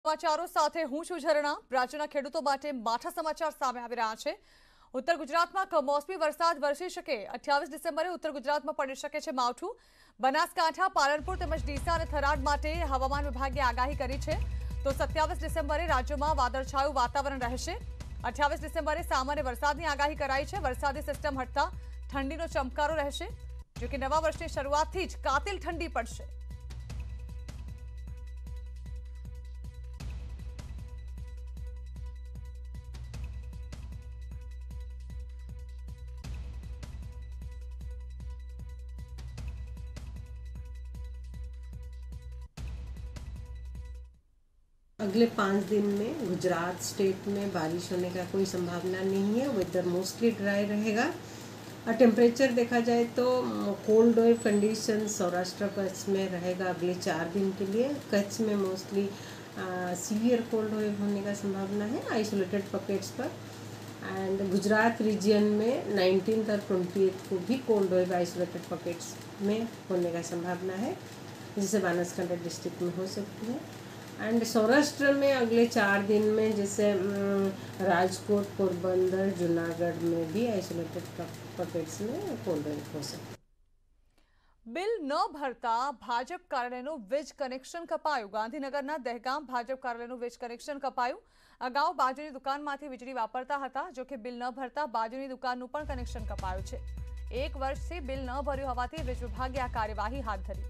સમાચારો સાથે હું છું ઝરણા। રાજ્યના ખેડૂતો માટે માઠા સમાચાર સામે આવી રહ્યા છે। ઉત્તર ગુજરાતમાં કમોસમી વરસાદ વરસી શકે। 28 ડિસેમ્બરે ઉત્તર ગુજરાતમાં પડી શકે છે માવઠું। બનાસકાંઠા, પાલનપુર તેમજ ડીસા અને થરાદ માટે હવામાન વિભાગે આગાહી કરી છે। તો 27 ડિસેમ્બરે રાજ્યમાં વાદળછાયું વાતાવરણ રહેશે। 28 ડિસેમ્બરે સામાન્ય વરસાદની આગાહી કરાઈ છે। વરસાદી સિસ્ટમ હટતા ઠંડીનો ચમકારો રહેશે, જો કે નવા વર્ષની શરૂઆતથી જ કાતિલ ઠંડી પડશે। अगले 5 दिन में गुजरात स्टेट में बारिश होने का कोई संभावना नहीं है। वेदर मोस्टली ड्राई रहेगा। और टेम्परेचर देखा जाए तो cold wave condition Saurashtra Kutch में रहेगा अगले 4 दिन के लिए। कच्छ में मोस्टली सीवियर कोल्ड वेव होने का संभावना है आइसोलेटेड पॉकेट्स पर। एंड गुजरात रीजन में 19 और 28 को भी कोल्ड वेव आइसोलेटेड पॉकेट्स में होने का संभावना है, जिसे बनासकांठा डिस्ट्रिक्ट में हो सकती है। एंड सौराष्ट्र में अगले 4 दिन में जैसे राजकोट, पोरबंदर, जूनागढ़ में भी आइसोलेटेड पॉकेट्स में कोल्ड वेव हो सकती है। बिल न भरता भाजप कार्यालयનું વીજ કનેક્શન કપાયું। ગાંધીનગરના દહેગામ ભાજપ કાર્યાલયનું વીજ કનેક્શન કપાયું। અગાઉ બાજુની દુકાનમાંથી વીજળી વાપરતા હતા, જો કે બિલ ન ભરતા બાજુની દુકાનનું પણ કનેક્શન કપાયું છે। 1 વર્ષથી બિલ ન ભર્યું હોવાથી વીજ વિભાગે આ કાર્યવાહી હાથ ધરી।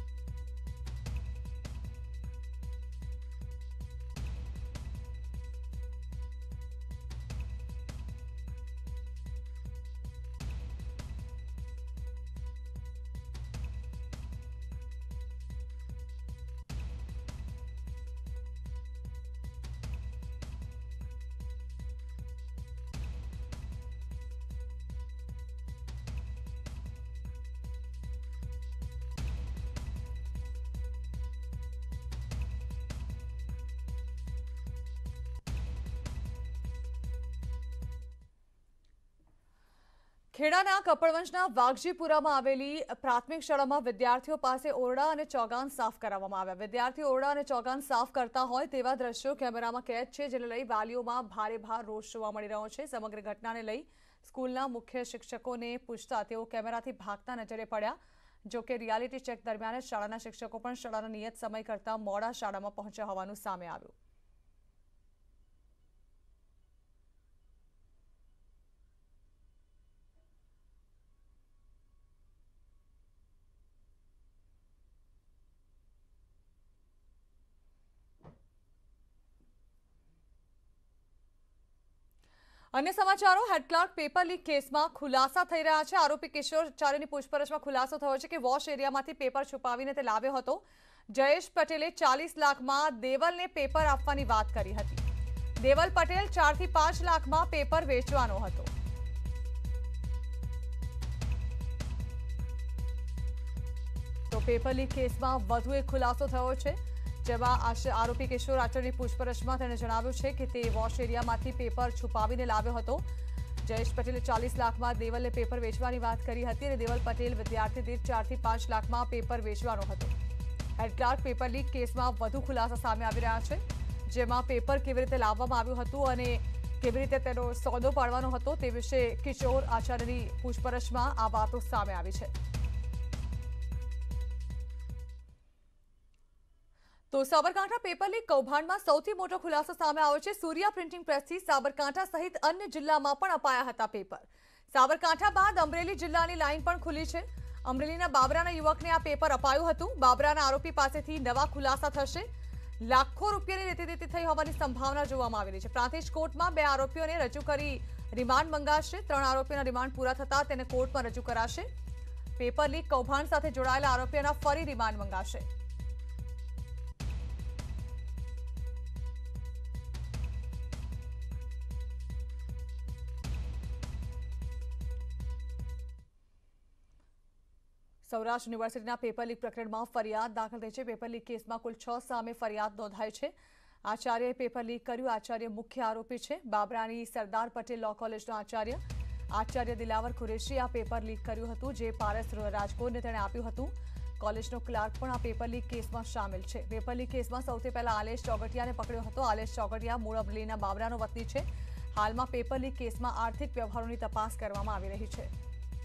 ખેડાના કપડવંશના વાઘજીપુરામાં આવેલી પ્રાથમિક શાળામાં વિદ્યાર્થીઓ પાસે ઓરડા અને ચોગાન સાફ કરાવવામાં આવ્યા। વિદ્યાર્થીઓ ઓરડા અને ચોગાન સાફ કરતા હોય તેવા દ્રશ્યો કેમેરામાં કેદ છે, જેને લઈ વાલીઓમાં ભારે રોષ જોવા મળી રહ્યો છે। સમગ્ર ઘટનાને લઈ સ્કૂલના મુખ્ય શિક્ષકોને પૂછતા તેઓ કેમેરાથી ભાગતા નજરે પડ્યા। જો કે રિયાલિટી ચેક દરમિયાન શાળાના શિક્ષકો પણ શાળાના નિયત સમય કરતા મોડા શાળામાં પહોંચ્યા હોવાનું સામે આવ્યું। अन्य समाचारों, head clerk paper leak case में खुलासा थई रह्या छे। आरोपी किशोर आचार्यनी पूछपरछमां खुलासो थयो छे के वॉश एरियामांथी पेपर छुपावीने ते लाव्यो हतो। जयेश पटेले 40 लाख में देवलने पेपर आपवानी वात करी हती। देवल पटेल 4 થી 5 लाख में पेपर वेचवानो हतो। तो पेपर लीक केस में वधु एक खुलासो थयो छे, જેમાં આરોપી કિશોર આચાર્યની પૂછપરછમાં તેણે જણાવ્યું છે કે તે વોશ એરિયામાંથી પેપર છુપાવીને લાવ્યો હતો। જયેશ પટેલે 40 લાખમાં દેવલને પેપર વેચવાની વાત કરી હતી અને દેવલ પટેલ વિદ્યાર્થી દીઠ 4 થી 5 લાખમાં પેપર વેચવાનો હતો। હેડ ક્લાર્ક પેપર લીક કેસમાં વધુ ખુલાસા સામે આવી રહ્યા છે, જેમાં પેપર કેવી રીતે લાવવામાં આવ્યું હતું અને કેવી રીતે તેનો સોદો પાડવાનો હતો તે વિશે કિશોર આચાર્યની પૂછપરછમાં આ વાતો સામે આવી છે। तो साबरकांठा पेपर लीक कौभांडमां सौथी मोटो खुलासो सामे आव्यो छे। सूर्या प्रिंटिंग प्रेसथी साबरकांठा सहित अन्य जिल्लामां पण अपाया हता पेपर। साबरकांठा बाद अमरेली जिल्लानी लाइन पण खुली छे। अमरेलीना बाबराना युवकने आ पेपर अपायुं हतुं। बाबराना आरोपी पासेथी नवा खुलासा थशे। लाखों रूपियानी लेती-देती थई होवानी संभावना जोवामां आवी रही छे। प्रांतिज कोर्टमां 2 आरोपीओने रजू करी रिमांड मंगाशे। 3 आरोपीओना रिमांड पूरा थता तेने कोर्टमां रजू कराशे। पेपर लीक कौभांड साथे जोडाયેલા आरोपीओना फरी रिमांड मंगाशे। સૌરાષ્ટ્ર યુનિવર્સિટીના પેપર લીક પ્રકરણમાં ફરિયાદ દાખલ થઈ છે। પેપર લીક કેસમાં કુલ 6 સામે ફરિયાદ નોંધાઈ છે। આચાર્યએ પેપર લીક કર્યું। આચાર્ય મુખ્ય આરોપી છે। બાબરાની સરદાર પટેલ લો કોલેજનો આચાર્ય દિલાવર કુરેશી આ પેપર લીક કર્યું હતું, જે પારસ રાજકોટને તેણે આપ્યું હતું। કોલેજનો ક્લાર્ક પણ આ પેપર લીક કેસમાં સામેલ છે. પેપર લીક કેસમાં સૌથી પહેલા આલેશ ચોગટિયાને પકડ્યો હતો. આલેશ ચોગટિયા મૂળ અમરેલીના બાબરાનો વતની છે. હાલમાં પેપર લીક કેસમાં આર્થિક વ્યવહારોની તપાસ કરવામાં આવી રહી છે.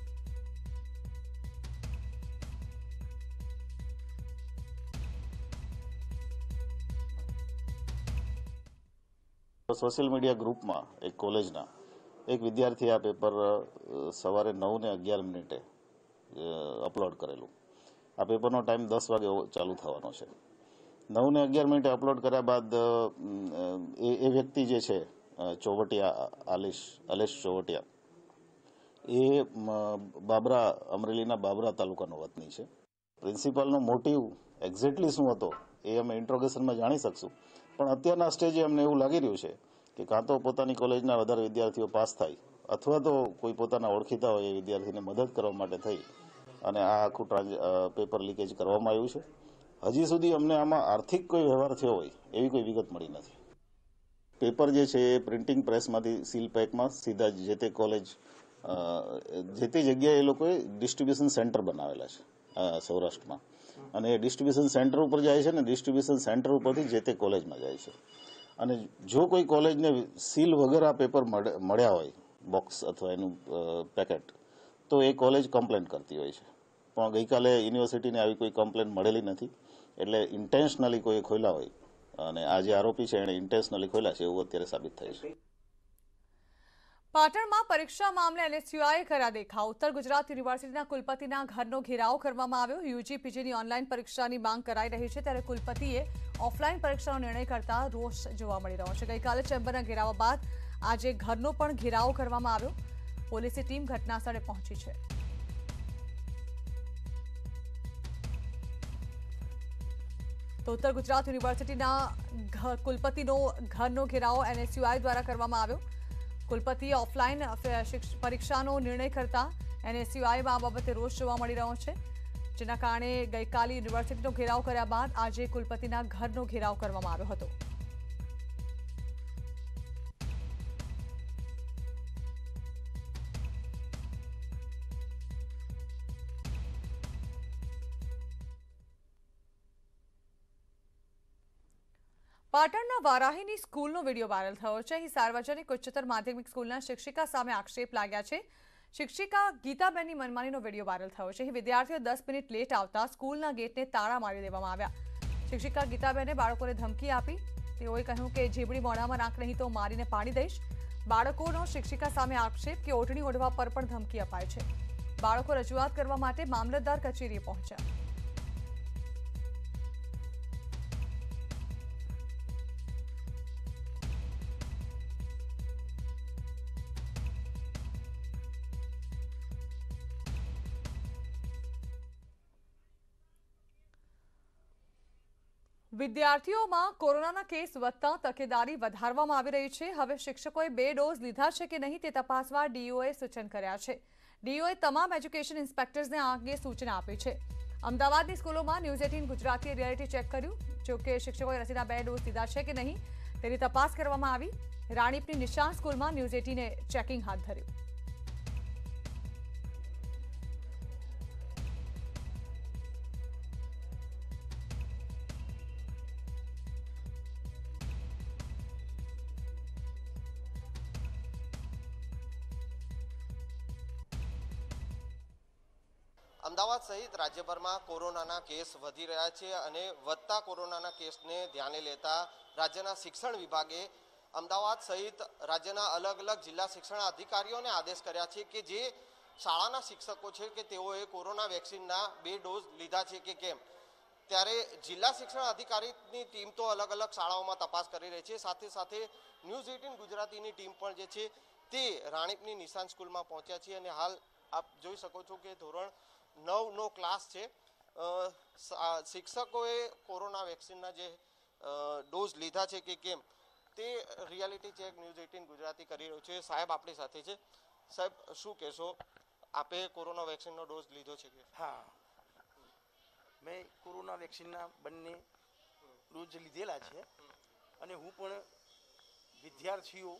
સોશિયલ મીડિયા ગ્રુપમાં એક કોલેજના એક વિદ્યાર્થી આ પેપર સવારે 9:11 અપલોડ કરેલું. આ પેપરનો ટાઈમ 10 વાગે ચાલુ થવાનો છે. 9:11 અપલોડ કર્યા બાદ એ વ્યક્તિ જે છે ચોવટિયા આલેશ ચોવટિયા એ બાબરા અમરેલીના બાબરા તાલુકાનો વતની છે. પ્રિન્સિપાલનો મોટિવ એક્ઝેક્ટલી શું હતો એ અમે ઇન્ટ્રોગેશનમાં જાણી શકશું, પણ અત્યારના સ્ટેજે અમને એવું લાગી રહ્યું છે કે કાં તો પોતાની કોલેજના વધારે વિદ્યાર્થીઓ પાસ થાય અથવા તો કોઈ પોતાના ઓળખીતા હોય એ વિદ્યાર્થીને મદદ કરવા માટે થઈ અને આ આખું પેપર લીકેજ કરવામાં આવ્યું છે. હજી સુધી અમને આમાં આર્થિક કોઈ વ્યવહાર થયો હોય એવી કોઈ વિગત મળી નથી. પેપર જે છે એ પ્રિન્ટિંગ પ્રેસમાંથી સીલ પેકમાં સીધા જે તે કોલેજ જે તે જગ્યાએ એ લોકોએ ડિસ્ટ્રીબ્યુશન સેન્ટર બનાવેલા છે સૌરાષ્ટ્રમાં, અને એ ડિસ્ટ્રીબ્યુશન સેન્ટર ઉપર જાય છે ને ડિસ્ટ્રીબ્યુશન સેન્ટર ઉપરથી જે તે કોલેજમાં જાય છે. અને જો કોઈ કોલેજને સીલ વગર આ પેપર મળ્યા હોય બોક્સ અથવા એનું પેકેટ, તો એ કોલેજ કમ્પ્લેન કરતી હોય છે. પણ ગઈકાલે યુનિવર્સિટીને આવી કોઈ કમ્પ્લેન મળેલી નથી, એટલે ઇન્ટેન્શનલી કોઈ ખોલ્યા હોય અને આ જે આરોપી છે એણે ઇન્ટેન્શનલી ખોલ્યા છે એવું અત્યારે સાબિત થાય છે. પાટણમાં પરીક્ષા મામલે એનએસયુઆઈએ કર્યા દેખાવ. ઉત્તર ગુજરાત યુનિવર્સિટીના કુલપતિના ઘરનો ઘેરાવ કરવામાં આવ્યો. યુજી પીજીની ઓનલાઈન પરીક્ષાની માંગ કરાઈ રહી છે, ત્યારે કુલપતિએ ઓફલાઈન પરીક્ષાનો નિર્ણય કરતા રોષ જોવા મળી રહ્યો છે. ગઈકાલે ચેમ્બરના ઘેરાવા બાદ આજે ઘરનો પણ ઘેરાવ કરવામાં આવ્યો. પોલીસની ટીમ ઘટનાસ્થળે પહોંચી છે. તો ઉત્તર ગુજરાત યુનિવર્સિટીના કુલપતિનો ઘરનો ઘેરાવ એનએસયુઆઈ દ્વારા કરવામાં આવ્યો. કુલપતિએ ઓફલાઈન પરીક્ષાનો નિર્ણય કરતા એનએસયુઆઈમાં આ બાબતે રોષ જોવા મળી રહ્યો છે, જેના કારણે ગઈકાલે યુનિવર્સિટીનો ઘેરાવ કર્યા બાદ આજે કુલપતિના ઘરનો ઘેરાવ કરવામાં આવ્યો હતો. પાટણના વારાહીની સ્કૂલનો વિડીયો વાયરલ થયો છે. અહીં સાર્વજનિક ઉચ્ચતર માધ્યમિક સ્કૂલના શિક્ષિકા સામે આક્ષેપ લાગ્યા છે. શિક્ષિકા ગીતાબેનની મનમાનીનો વિડીયો વાયરલ થયો છે. અહીં વિદ્યાર્થીઓ 10 મિનિટ લેટ આવતા સ્કૂલના ગેટને તાળા મારી દેવામાં આવ્યા. શિક્ષિકા ગીતાબેને બાળકોને ધમકી આપી. તેઓએ કહ્યું કે જીબડી મોઢામાં નાખ નહીં તો મારીને પાડી દઈશ. બાળકોનો શિક્ષિકા સામે આક્ષેપ કે ઓઢણી ઓઢવા પર પણ ધમકી અપાય છે. બાળકો રજૂઆત કરવા માટે મામલતદાર કચેરીએ પહોંચ્યા. વિદ્યાર્થીઓમાં કોરોનાના કેસ વધતા તકેદારી વધારવામાં આવી રહી છે. હવે શિક્ષકોએ 2 ડોઝ લીધા છે કે નહીં તે તપાસવા ડીઓએ સૂચન કર્યા છે. ડીઓએ તમામ એજ્યુકેશન ઇન્સ્પેક્ટર્સને આ અંગે સૂચના આપી છે. અમદાવાદની સ્કૂલોમાં ન્યૂઝ 18 ગુજરાતીએ રિયાલિટી ચેક કર્યું. જોકે શિક્ષકોએ રસીના 2 ડોઝ લીધા છે કે નહીં તેની તપાસ કરવામાં આવી. રાણીપની નિશાન સ્કૂલમાં ન્યૂઝ 18એ ચેકિંગ હાથ ધર્યું. અમદાવાદ સહિત રાજ્યભરમાં કોરોનાના કેસ વધી રહ્યા છે અને વધતા કોરોનાના કેસને ધ્યાને લેતા રાજ્યના શિક્ષણ વિભાગે અમદાવાદ સહિત રાજ્યના અલગ અલગ જિલ્લા શિક્ષણ અધિકારીઓને આદેશ કર્યા છે કે જે શાળાના શિક્ષકો છે કે તેઓએ કોરોના વેક્સિનના 2 ડોઝ લીધા છે કે કેમ. ત્યારે જિલ્લા શિક્ષણ અધિકારીની ટીમ તો અલગ અલગ શાળાઓમાં તપાસ કરી રહી છે. સાથે સાથે ન્યૂઝ 18 ગુજરાતીની ટીમ પણ જે છે તે રાણીપની નિશાન સ્કૂલમાં પહોંચ્યા છે અને હાલ આપ જોઈ શકો છો કે ધોરણ 9નો ક્લાસ છે. શિક્ષકોએ કોરોના વેક્સિનના જે ડોઝ લીધા છે કે કેમ તે રિયાલિટી ચેક ન્યૂઝ 18 ગુજરાતી કરી રહ્યું છે. સાહેબ આપણી સાથે છે. સાહેબ શું કહેશો, આપે કોરોના વેક્સિનનો ડોઝ લીધો છે કે? હા, મેં કોરોના વેક્સિનના બંને ડોઝ લીધેલા છે અને હું પણ વિદ્યાર્થીઓ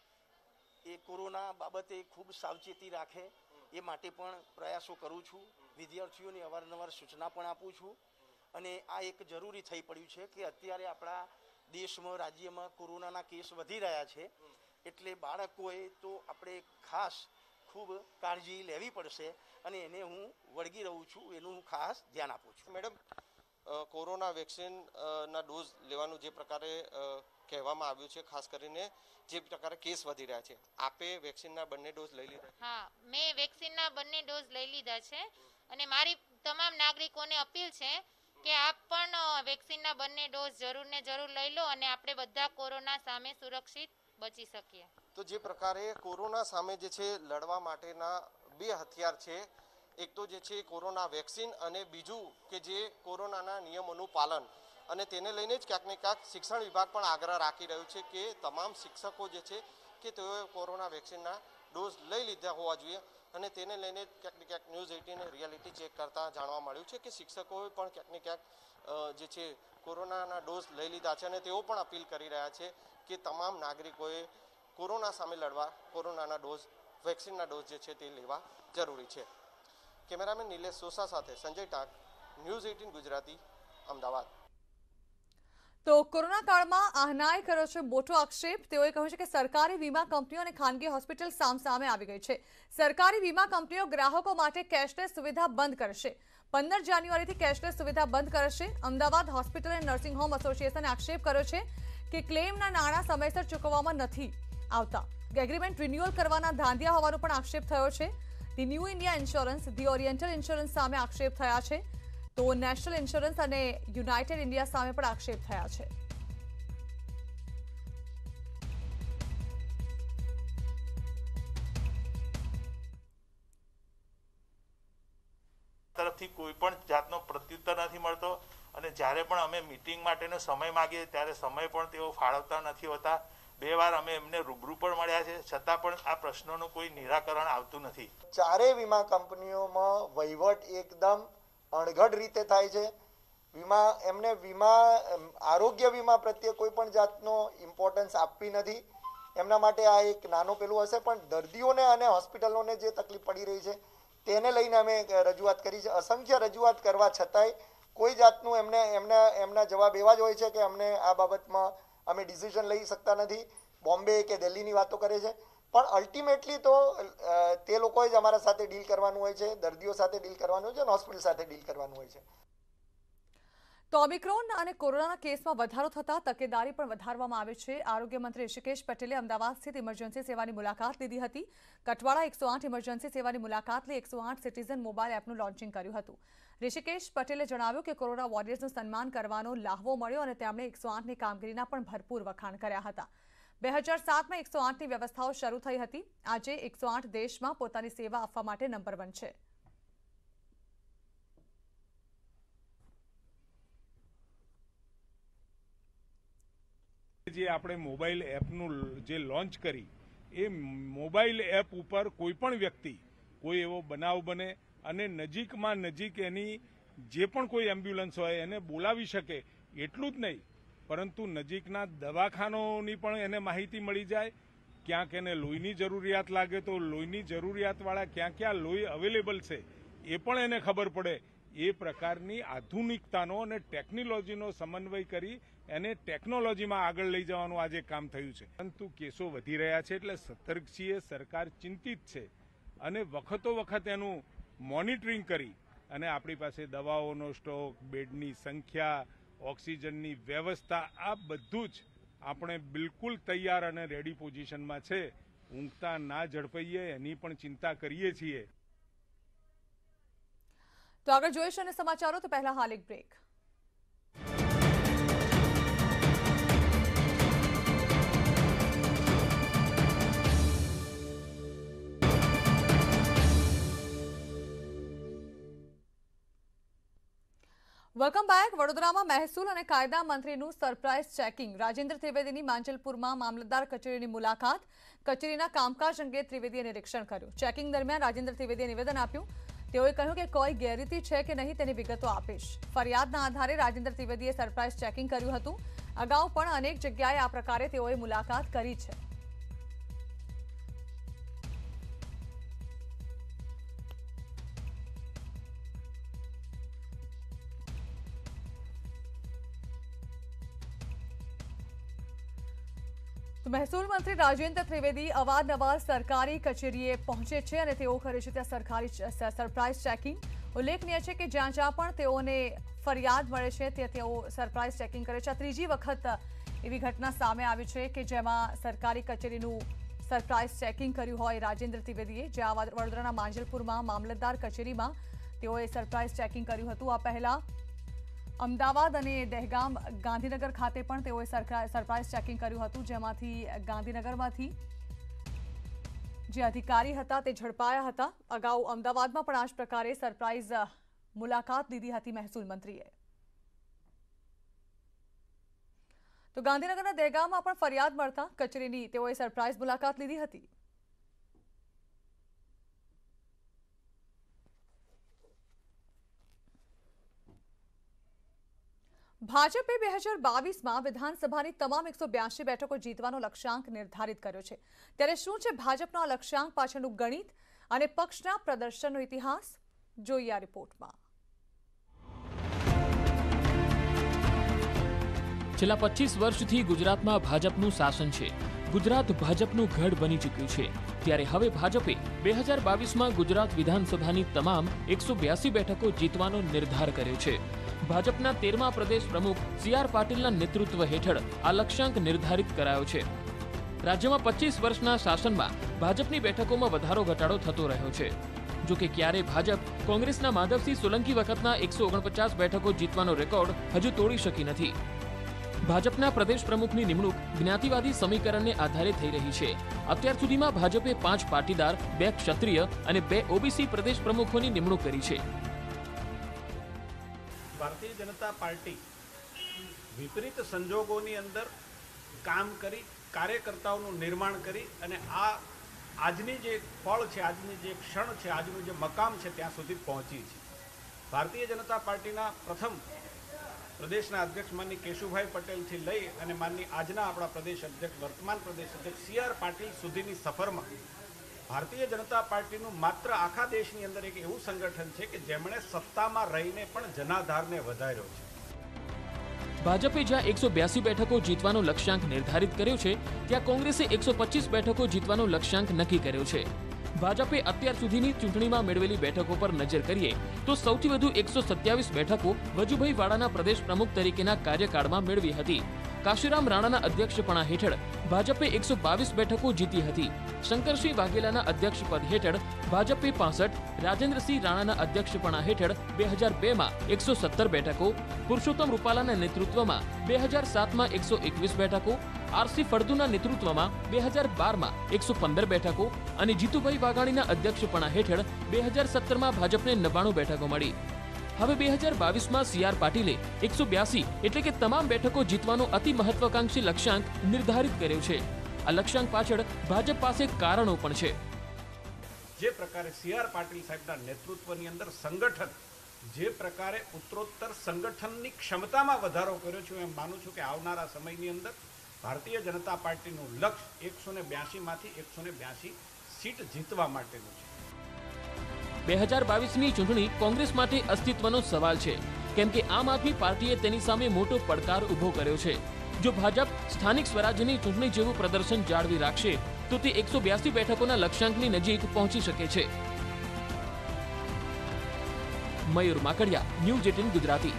એ કોરોના બાબતે ખૂબ સાવચેતી રાખે એ માટે પણ પ્રયાસો કરું છું. વિદ્યાર્થીઓને અવારનવાર સૂચના પણ આપું છું અને આ એક જરૂરી થઈ પડ્યું છે કે અત્યારે આપણા દેશમાં રાજ્યમાં કોરોનાના કેસ વધી રહ્યા છે એટલે બાળકોએ તો આપણે ખાસ ખૂબ કાળજી લેવી પડશે અને એને હું વળગી રહું છું, એનું હું ખાસ ધ્યાન આપું છું. મેડમ, કોરોના વેક્સિનના ડોઝ લેવાનું જે પ્રકારે કહેવામાં આવ્યું છે, ખાસ કરીને જે પ્રકારે કેસ વધી રહ્યા છે, આપે વેક્સિનના બંને ડોઝ લઈ લીધા? હા, મેં વેક્સિનના બંને ડોઝ લઈ લીધા છે અને મારી તમામ નાગરિકોને અપીલ છે કે આપ પણ વેક્સિનના બંને ડોઝ જરૂર ને જરૂર લઈ લો અને આપણે બધા કોરોના સામે સુરક્ષિત બચી શકીએ. તો જે પ્રકારે કોરોના સામે જે છે લડવા માટેના બે હથિયાર છે, એક તો જે છે કોરોના વેક્સિન અને બીજું કે જે કોરોનાના નિયમોનું પાલન, અને તેને લઈને જ ક્યાંક ને ક્યાંક શિક્ષણ વિભાગ પણ આગ્રહ રાખી રહ્યું છે કે તમામ શિક્ષકો જે છે કે તેઓએ કોરોના વેક્સિનના ડોઝ લઈ લીધા હોવા જોઈએ. અને તેને લઈને ક્યાંક ને ક્યાંક ન્યૂઝ 18 રિયાલિટી ચેક કરતાં જાણવા મળ્યું છે કે શિક્ષકોએ પણ ક્યાંક ને ક્યાંક જે છે કોરોનાના ડોઝ લઈ લીધા છે અને તેઓ પણ અપીલ કરી રહ્યા છે કે તમામ નાગરિકોએ કોરોના સામે લડવા કોરોનાના ડોઝ, વેક્સિનના ડોઝ જે છે તે લેવા જરૂરી છે. કેમેરામેન નિલેશ સોસા સાથે સંજય ટાંક, ન્યૂઝ 18 ગુજરાતી, અમદાવાદ. તો કોરોના કાળમાં આહનાએ કર્યો છે મોટો આક્ષેપ. તેઓએ કહ્યું છે કે સરકારી વીમા કંપનીઓ અને ખાનગી હોસ્પિટલ સામે આવી ગઈ છે. સરકારી વીમા કંપનીઓ ગ્રાહકો માટે કેશલેસ સુવિધા બંધ કરશે. 15 જાન્યુઆરીથી કેશલેસ સુવિધા બંધ કરશે. Ahmedabad hospital and nursing home એસોસિએશને આક્ષેપ કર્યો છે કે ક્લેમના નાણાં સમયસર ચૂકવવામાં નથી આવતા. એગ્રીમેન્ટ રિન્યુઅલ કરવાના ધાંધિયા હોવાનો પણ આક્ષેપ થયો છે. The new India insurance, the oriental insurance સામે આક્ષેપ થયા છે. તો નેશનલ ઇન્સ્યોરન્સ અને યુનાઇટેડ ઇન્ડિયા સામે પણ આક્ષેપ થયા છે. તરફથી કોઈ પણ જાતનો પ્રત્યુત્તર નથી મળતો અને જ્યારે પણ અમે મીટિંગ માટેનો સમય માંગીએ ત્યારે સમય પણ તેઓ ફાળવતા નથી હોતા. 2 વાર અમે એમને રૂબરૂ પણ મળ્યા છે, છતાં પણ આ પ્રશ્નોનું કોઈ નિરાકરણ આવતું નથી. ચારેય વીમા કંપનીઓમાં વહીવટ એકદમ અણઘડ રીતે થાય છે. એમને આરોગ્ય વીમા પ્રત્યે કોઈ પણ જાતનો ઇમ્પોર્ટન્સ આપવી નથી. એમના માટે આ એક નાનું પેલું હશે, પણ દર્દીઓને અને હોસ્પિટલોને જે તકલીફ પડી રહી છે તેને લઈને અમે રજૂઆત કરી છે. અસંખ્ય રજૂઆત કરવા છતાંય કોઈ જાતનું એમના જવાબ એવા જ હોય છે કે અમને આ બાબતમાં અમે ડિસિઝન લઈ શકતા નથી. બોમ્બે કે દિલ્હીની વાતો કરે છે, પણ અલ્ટિમેટલી તો તે લોકોએ જ અમારા સાથે ડીલ કરવાનું હોય છે, દર્દીઓ સાથે ડીલ કરવાનું હોય છે અને હોસ્પિટલ સાથે ડીલ કરવાનું હોય છે. તો ઓમિક્રોન અને કોરોનાના કેસમાં વધારો થતા તકેદારી પણ વધારવામાં આવી છે. આરોગ્ય મંત્રી ઋષિકેશ પટેલે અમદાવાદ સ્થિત ઇમરજન્સી સેવાની મુલાકાત લીધી હતી. કટવાડા 108 ઇમરજન્સી સેવાની મુલાકાત લઈ 108 સિટીઝન મોબાઈલ એપનું લોન્ચિંગ કર્યું હતું. ઋષિકેશ પટેલે જણાવ્યું કે કોરોના વોરિયર્સનું સન્માન કરવાનો લાહવો મળ્યો અને તેમણે 108ની કામગીરીના પણ ભરપૂર વખાણ કર્યા હતા. 2007માં 108ની વ્યવસ્થાઓ શરૂ થઈ હતી. આજે 108 દેશમાં પોતાની સેવા આપવા માટે નંબર 1 છે. જે આપણે મોબાઈલ એપનું જે લોન્ચ કરી, એ મોબાઈલ એપ ઉપર કોઈ પણ વ્યક્તિ કોઈ એવો બનાવ બને અને નજીકમાં નજીક એની જે પણ કોઈ એમ્બ્યુલન્સ હોય એને બોલાવી શકે. એટલું જ નહીં, પરંતુ નજીકના દવાખાનાઓની પણ એને માહિતી મળી જાય. ક્યાંક એને લોહીની જરૂરિયાત લાગે તો લોહીની જરૂરિયાતવાળા ક્યાં લોહી અવેલેબલ છે એ પણ એને ખબર પડે. એ પ્રકારની આધુનિકતાનો અને ટેકનોલોજીનો સમન્વય કરી એને ટેકનોલોજીમાં આગળ લઈ જવાનું આજે કામ થયું છે. પરંતુ કેસો વધી રહ્યા છે એટલે સતર્ક છીએ, સરકાર ચિંતિત છે અને વખતો વખત એનું મોનિટરિંગ કરી અને આપણી પાસે દવાઓનો સ્ટોક, બેડની સંખ્યા, ઓક્સિજનની વ્યવસ્થા, આ બધું જ આપણે બિલકુલ તૈયાર અને રેડી પોઝિશનમાં છે. ઊંઘતા ના ઝડપાઈએ એની પણ ચિંતા કરીએ છીએ. તો આગળ જોઈશું અને સમાચારો, તો પહેલા હાલ એક બ્રેક. Welcome back. વડોદરામાં મહેસૂલ અને કાયદા મંત્રીનું સરપ્રાઇઝ ચેકિંગ. રાજેન્દ્ર ત્રિવેદીની માંજલપુરમાં મામલતદાર કચેરીની મુલાકાત. કચેરીના કામકાજ અંગે ત્રિવેદીએ નિરીક્ષણ કર્યું. ચેકિંગ દરમિયાન રાજેન્દ્ર ત્રિવેદીએ નિવેદન આપ્યું. તેઓએ કહ્યું કે કોઈ ગેરરીતિ છે કે નહીં તેની વિગતો આપીશ. ફરિયાદના આધારે રાજેન્દ્ર ત્રિવેદીએ સરપ્રાઇઝ ચેકિંગ કર્યું હતું. અગાઉ પણ અનેક જગ્યાએ આ પ્રકારે તેઓએ મુલાકાત કરી છે. તો મહેસૂલ મંત્રી રાજેન્દ્ર ત્રિવેદી અવારનવાર સરકારી કચેરીએ પહોંચે છે અને તેઓ કરે છે ત્યાં સરકારી સરપ્રાઇઝ ચેકિંગ. ઉલ્લેખનીય છે કે જ્યાં જ્યાં પણ તેઓને ફરિયાદ મળે છે તે તેઓ સરપ્રાઇઝ ચેકિંગ કરે છે. આ ત્રીજી વખત એવી ઘટના સામે આવી છે કે જેમાં સરકારી કચેરીનું સરપ્રાઇઝ ચેકિંગ કર્યું હોય રાજેન્દ્ર ત્રિવેદીએ, જ્યાં વડોદરાના માંજલપુરમાં મામલતદાર કચેરીમાં તેઓએ સરપ્રાઇઝ ચેકિંગ કર્યું હતું. આ પહેલા અમદાવાદ અને દહેગામ ગાંધીનગર ખાતે પણ તેઓએ સરપ્રાઇઝ ચેકિંગ કર્યું હતું, જેમાંથી ગાંધીનગરમાંથી જે અધિકારી હતા તે ઝડપાયા હતા. અગાઉ અમદાવાદમાં પણ આ જ પ્રકારે સરપ્રાઇઝ મુલાકાત લીધી હતી મહેસૂલ મંત્રીએ. તો ગાંધીનગરના દહેગામમાં પણ ફરિયાદ મળતા કચેરીની તેઓએ સરપ્રાઇઝ મુલાકાત લીધી હતી. ભાજપે 2022માં વિધાનસભાની તમામ 182 બેઠકો જીતવાનો લક્ષ્યાંક નિર્ધારિત કર્યો છે. ત્યારે શું છે ભાજપનો આ લક્ષ્યાંક પાછળનું ગણિત અને પક્ષના પ્રદર્શનનો ઇતિહાસ? જોઈએ આ રિપોર્ટમાં. છેલ્લા 25 વર્ષથી ગુજરાતમાં ભાજપનું શાસન છે. ગુજરાત ભાજપનું ગઢ બની ચૂક્યું છે. ત્યારે હવે ભાજપે 2022માં ગુજરાત વિધાનસભાની તમામ 182 બેઠકો જીતવાનો નિર્ધાર કર્યો છે. ભાજપના 13મા પ્રદેશ પ્રમુખ સી.આર. પાટીલના નેતૃત્વ હેઠળ આ લક્ષ્યાંક નિર્ધારિત કરાયો છે. રાજ્યમાં 25 વર્ષના શાસનમાં ભાજપની બેઠકોમાં વધારો ઘટાડો થતો રહ્યો છે. જોકે ક્યારેય ભાજપ કોંગ્રેસના માધવસિંહ સોલંકી વખતના 149 બેઠકો જીતવાનો રેકોર્ડ હજુ તોડી શકી નથી. ભાજપના પ્રદેશ પ્રમુખની નિમણૂક જ્ઞાતિવાદી સમીકરણને આધારે થઈ રહી છે. અત્યાર સુધીમાં ભાજપે 5 પાટીદાર, 2 ક્ષત્રિય અને 2 ઓબીસી પ્રદેશ પ્રમુખોની નિમણૂક કરી છે. ભારતીય જનતા પાર્ટી વિપરીત સંજોગોની અંદર કામ કરી, કાર્યકર્તાઓનું નિર્માણ કરી અને આજની જે ફળ છે, આજની જે ક્ષણ છે, આજનું જે મકામ છે ત્યાં સુધી પહોંચી છે. ભારતીય જનતા પાર્ટીના પ્રથમ પ્રદેશના અધ્યક્ષ માનની કેશુભાઈ પટેલથી લઈ અને માનની આજના આપણા પ્રદેશ અધ્યક્ષ, વર્તમાન પ્રદેશ અધ્યક્ષ સી.આર. પાટીલ સુધીની સફરમાં ભારતીય જનતા પાર્ટીનું માત્ર આખા દેશની અંદર એક એવું સંગઠન છે કે જેમણે સત્તામાં રહીને પણ જનાધારને વધાર્યો છે. ભાજપે જ્યાં 182 બેઠકો જીતવાનો લક્ષ્યાંક નિર્ધારિત કર્યો છે, ત્યાં કોંગ્રેસે 125 બેઠકો જીતવાનો લક્ષ્યાંક નક્કી કર્યો છે. ભાજપે અત્યાર સુધીની ચૂંટણીમાં મેળવેલી બેઠકો પર નજર કરીએ તો સૌથી વધુ 127 બેઠકો વજુભાઈ વાળાના પ્રદેશ પ્રમુખ તરીકેના કાર્યકાળમાં મેળવી હતી. કાશીરામ રાણાના અધ્યક્ષપણા હેઠળ ભાજપે 122 બેઠકો જીતી હતી. શંકરસિંહ વાઘેલાના અધ્યક્ષપદ હેઠળ ભાજપે 65, રાજેન્દ્રસિંહ રાણાના અધ્યક્ષપણા હેઠળ 2002માં 117 બેઠકો, પુરુષોત્તમ રૂપાલાના નેતૃત્વમાં 2007માં 121 બેઠકો, આર.સી. ફળદુના નેતૃત્વમાં 2012માં 115 બેઠકો અને જીતુભાઈ વાઘાણીના અધ્યક્ષપણા હેઠળ 2017માં ભાજપને 99 બેઠકો મળી. હવે 2022માં સી.આર. પાટીલે 182 એટલે કે તમામ બેઠકો જીતવાનો અતિ મહત્વાકાંક્ષી લક્ષ્યાંક નિર્ધારિત કર્યો છે. આ લક્ષ્યાંક પાછળ ભાજપ પાસે કારણો પણ છે. જે પ્રકારે સી.આર. પાટીલ સાહેબના નેતૃત્વની અંદર સંગઠન જે પ્રકારે ઉત્તરોત્તર સંગઠનની ક્ષમતામાં વધારો કર્યો છે, એમ માનું છું કે આવનારા સમયની અંદર ભારતીય જનતા પાર્ટીનું લક્ષ્ય 182માંથી 182 સીટ જીતવા માટેનું છે. 2022ની ચૂંટણી કોંગ્રેસ માટે અસ્તિત્વનો સવાલ છે, કેમ કે આમ આદમી પાર્ટીએ તેની સામે મોટો પડકાર ઉભો કર્યો છે. જો ભાજપ સ્થાનિક સ્વરાજ્યની ચૂંટણી જેવું પ્રદર્શન જાળવી રાખશે તો તે 182 બેઠકોના લક્ષ્યાંકની નજીક પહોંચી શકે છે. મયુર માકડિયા, ન્યૂઝ 18 ગુજરાતી.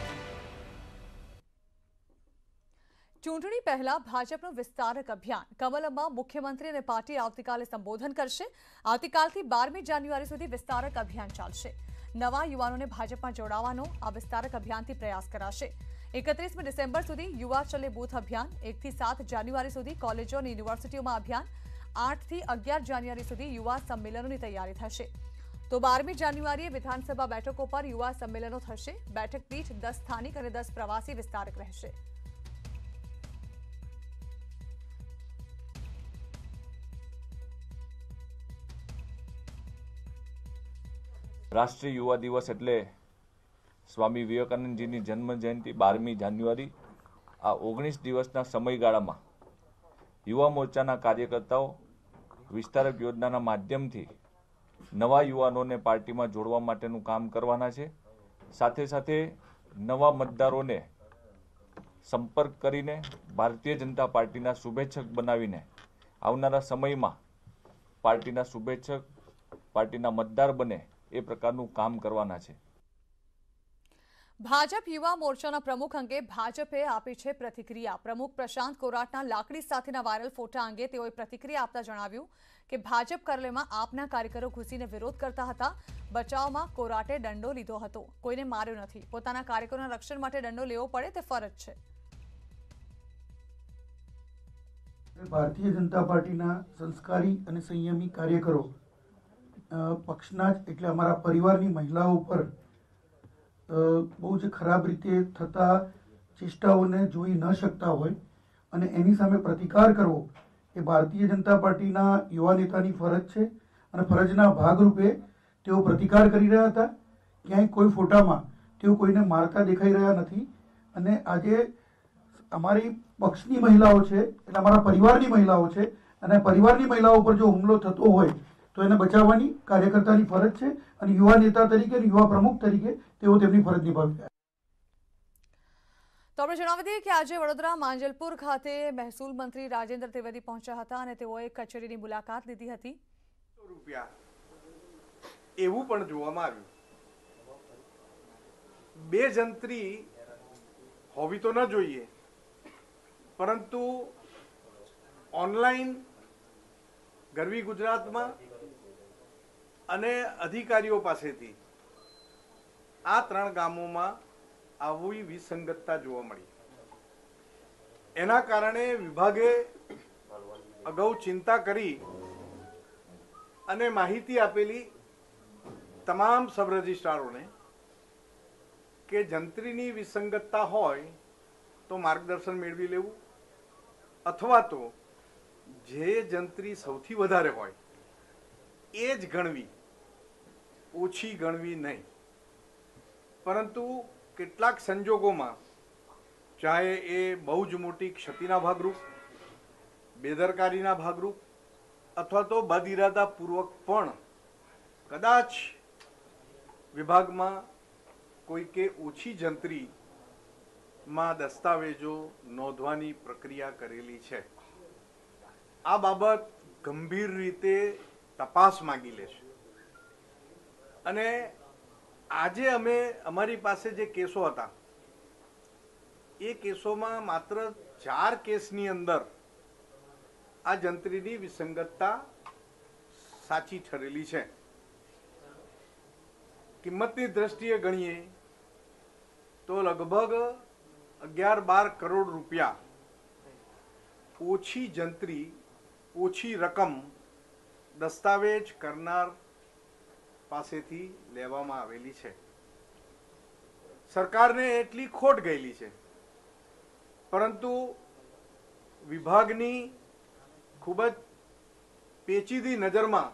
ચૂંટણી પહેલા ભાજપનું વિસ્તારક અભિયાન. કમલમમાં મુખ્યમંત્રી અને પાર્ટી આવતીકાલે સંબોધન કરશે. આવતીકાલથી 12મી જાન્યુઆરી સુધી વિસ્તારક અભિયાન ચાલશે. નવા યુવાનોને ભાજપમાં જોડાવાનો આ વિસ્તારક અભિયાનથી પ્રયાસ કરાશે. 31મી ડિસેમ્બર સુધી યુવા ચલે બૂથ અભિયાન, 1થી 7 જાન્યુઆરી સુધી કોલેજો અને યુનિવર્સિટીઓમાં અભિયાન, 8થી 11 જાન્યુઆરી સુધી યુવા સંમેલનોની તૈયારી થશે. તો 12મી જાન્યુઆરીએ વિધાનસભા બેઠકો પર યુવા સંમેલનો થશે. બેઠક દીઠ 10 સ્થાનિક અને 10 પ્રવાસી વિસ્તારક રહેશે. રાષ્ટ્રીય યુવા દિવસ એટલે સ્વામી વિવેકાનંદજીની જન્મ જયંતિ 12મી જાન્યુઆરી. આ 19 દિવસના સમયગાળામાં યુવા મોરચાના કાર્યકર્તાઓ વિસ્તારક યોજનાના માધ્યમથી નવા યુવાનોને પાર્ટીમાં જોડવા માટેનું કામ કરવાના છે. સાથે સાથે નવા મતદારોને સંપર્ક કરીને ભારતીય જનતા પાર્ટીના શુભેચ્છક બનાવીને આવનારા સમયમાં પાર્ટીના શુભેચ્છક, પાર્ટીના મતદાર બને એ પ્રકારનું કામ કરવાના છે. ભાજપ યુવા મોરચાના પ્રમુખ અંગે ભાજપે આપી છે પ્રતિક્રિયા. પ્રમુખ પ્રશાંત કોરાટના લાકડી સાથેના વાયરલ ફોટા અંગે તેઓએ પ્રતિક્રિયા આપતા જણાવ્યું કે ભાજપ કાર્યાલયમાં આપના કાર્યકરો ઘૂસીને વિરોધ કરતા હતા. બચાવમાં કોરાટે દંડો લીધો હતો, કોઈને માર્યો નથી. પોતાના કાર્યકરોના રક્ષણ માટે દંડો લેવો પડે તે ફરજ છે. ભારતીય જનતા પાર્ટીના સંસ્કારી અને સંયમી કાર્યકરો પક્ષના જ એટલે અમારા પરિવારની મહિલાઓ પર બહુ જ ખરાબ રીતે થતા ચેષ્ટાઓને જોઈ ન શકતા હોય અને એની સામે પ્રતિકાર કરવો એ ભારતીય જનતા પાર્ટીના યુવા નેતાની ફરજ છે અને ફરજના ભાગરૂપે તેઓ પ્રતિકાર કરી રહ્યા હતા. ક્યાંય કોઈ ફોટામાં તેઓ કોઈને મારતા દેખાઈ રહ્યા નથી અને આજે અમારી પક્ષની મહિલાઓ છે એટલે અમારા પરિવારની મહિલાઓ છે અને પરિવારની મહિલાઓ પર જો હુમલો થતો હોય તો એને બચાવવાની કાર્યકર્તાની ફરજ છે અને યુવા નેતા તરીકે અને યુવા પ્રમુખ તરીકે તેઓ તેમની ફરજ નિભાવી રહ્યા. તો આપણે જણાવી દઈએ કે આજે વડોદરા માંજલપુર ખાતે મહેસૂલ મંત્રી રાજેન્દ્ર ત્રિવેદી પહોંચ્યા હતા અને તેઓએ કચેરીની મુલાકાત લીધી હતી. એવું પણ જોવામાં આવ્યું. બે જંત્રી હોવી તો ન જોઈએ, પરંતુ ઓનલાઈન ગરવી ગુજરાતમાં અને અધિકારીઓ પાસેથી આ 3 ગામોમાં આવી વિસંગતતા જોવા મળી. એના કારણે વિભાગે અગાઉ ચિંતા કરી અને માહિતી આપેલી તમામ સબ રજિસ્ટ્રારોને કે જંત્રીની વિસંગતતા હોય તો માર્ગદર્શન મેળવી લેવું અથવા તો જે જંત્રી સૌથી વધારે હોય એ જ ગણવી, ઓછી ગણવી નહીં. પરંતુ કેટલાક સંજોગોમાં ચાહે એ બહુ જ મોટી ક્ષતિના ભાગરૂપ, બેદરકારીના ભાગરૂપ અથવા તો બદઇરાદાપૂર્વક પણ કદાચ વિભાગમાં કોઈ કે ઓછી જંત્રીમાં દસ્તાવેજો નોંધવાની પ્રક્રિયા કરેલી છે. આ બાબત ગંભીર રીતે તપાસ માંગી લેશે અને આજે અમે અમારી પાસે જે કેસો હતા એ કેસોમાં માત્ર 4 કેસની અંદર આ જંત્રીની વિસંગતતા સાચી ઠરેલી છે. કિંમતની દ્રષ્ટિએ ગણીએ તો લગભગ 11-12 કરોડ રૂપિયા ઓછી જંત્રી, ઓછી રકમ દસ્તાવેજ કરનાર પાસેથી લેવામાં આવેલી છે. સરકારને એટલી ખોટ ગયેલી છે, પરંતુ વિભાગની ખૂબ જ પેચીદી નજરમાં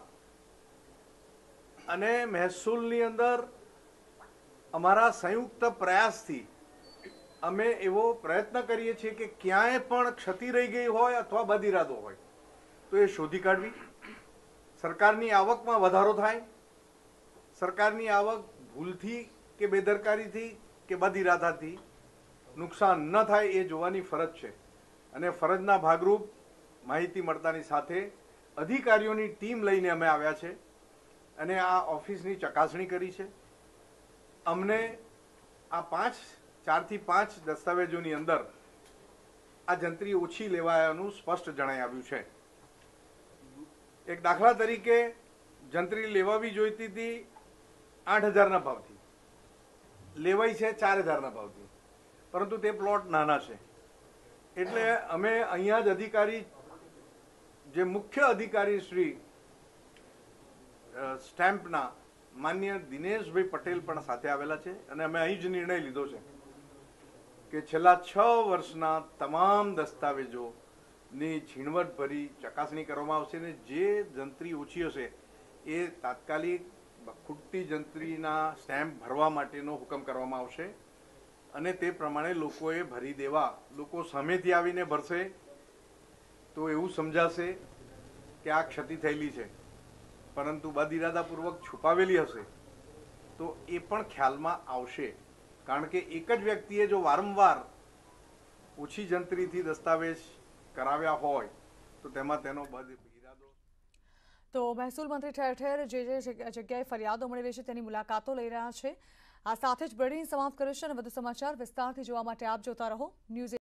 અને મહેસૂલની અંદર અમારા સંયુક્ત પ્રયાસથી અમે એવો પ્રયત્ન કરીએ છીએ કે ક્યાંય પણ ક્ષતિ રહી ગઈ હોય અથવા બદઇરાદો હોય તો એ શોધી કાઢવી. સરકારની આવકમાં વધારો થાય, સરકારની આવક ભૂલથી કે બેદરકારીથી કે બદઇરાદાથી નુકસાન ન થાય એ જોવાની ફરજ છે. અને ફરજના ભાગરૂપ માહિતી મળતાની સાથે અધિકારીઓની ટીમ લઈને અમે આવ્યા છે અને આ ઓફિસની ચકાસણી કરી છે. અમને આ 4 થી 5 દસ્તાવેજોની અંદર આ જંત્રી ઓછી લેવાયાનું સ્પષ્ટ જણાઈ આવ્યું છે. એક દાખલા તરીકે જંત્રી લેવાવી જોઈતી હતી 8,000ના ભાવથી, લેવાઈ છે 4,000ના ભાવથી, પરંતુ તે પ્લોટ નાના છે. એટલે અમે અહીંયા જ અધિકારી, જે મુખ્ય અધિકારી શ્રી સ્ટેમ્પના માન્ય દિનેશભાઈ પટેલ પણ સાથે આવેલા છે અને અમે અહીં જ નિર્ણય લીધો છે કે છેલ્લા 6 વર્ષના તમામ દસ્તાવેજોની ઝીણવટભરી ચકાસણી કરવામાં આવશે અને જે જંત્રી ઓછી હશે એ તાત્કાલિક ખૂટતી જંત્રીના સ્ટેમ્પ ભરવા માટેનો હુકમ કરવામાં આવશે અને તે પ્રમાણે લોકોએ ભરી દેવા. લોકો સામેથી આવીને ભરશે તો એવું સમજાશે કે આ ક્ષતિ થયેલી છે, પરંતુ બદઇરાદાપૂર્વક છુપાવેલી હશે તો એ પણ ખ્યાલમાં આવશે. કારણ કે એક જ વ્યક્તિએ જો વારંવાર ઓછી જંત્રીથી દસ્તાવેજ કરાવ્યા હોય તો તેમાં તેનો બદ ઇરાદો. તો મહેસૂલ મંત્રી ઠેર ઠેર જે જગ્યાએ ફરિયાદો મળી રહી છે તેની મુલાકાતો લઈ રહ્યા છે. આ સાથે જ બ્રેડિંગ સમાપ્ત કરે છે અને વધુ સમાચાર વિસ્તારથી જોવા માટે આપ જોતા રહો ન્યૂઝ.